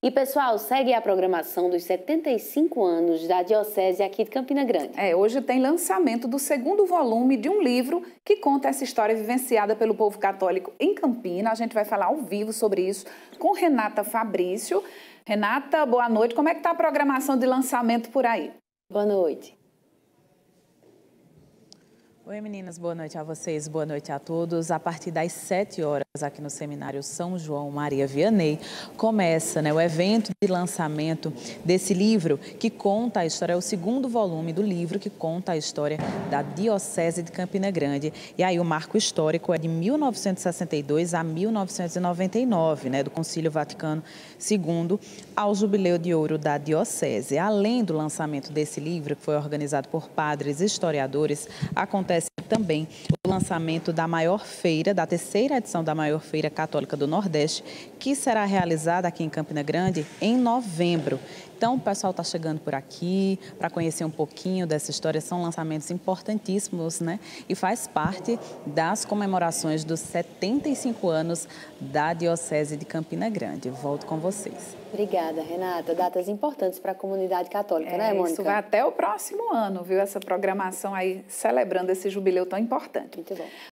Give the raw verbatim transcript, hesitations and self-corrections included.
E, pessoal, segue a programação dos setenta e cinco anos da Diocese aqui de Campina Grande. É, hoje tem lançamento do segundo volume de um livro que conta essa história vivenciada pelo povo católico em Campina. A gente vai falar ao vivo sobre isso com Renata Fabrício. Renata, boa noite. Como é que está a programação de lançamento por aí? Boa noite. Oi, meninas, boa noite a vocês, boa noite a todos. A partir das sete horas, aqui no Seminário São João Maria Vianney, começa né, o evento de lançamento desse livro que conta a história, é o segundo volume do livro que conta a história da Diocese de Campina Grande. E aí o marco histórico é de mil novecentos e sessenta e dois a mil novecentos e noventa e nove, né, do Concílio Vaticano segundo, ao Jubileu de Ouro da Diocese. Além do lançamento desse livro, que foi organizado por padres e historiadores, acontece também o lançamento da maior feira, da terceira edição da maior feira católica do Nordeste, que será realizada aqui em Campina Grande em novembro. Então, o pessoal está chegando por aqui para conhecer um pouquinho dessa história. São lançamentos importantíssimos, né? E faz parte das comemorações dos setenta e cinco anos da Diocese de Campina Grande. Volto com vocês. Obrigada, Renata. Datas importantes para a comunidade católica, É, né, Mônica? Isso vai até o próximo ano, viu? Essa programação aí celebrando esse jubileu tão importante. Muito bom.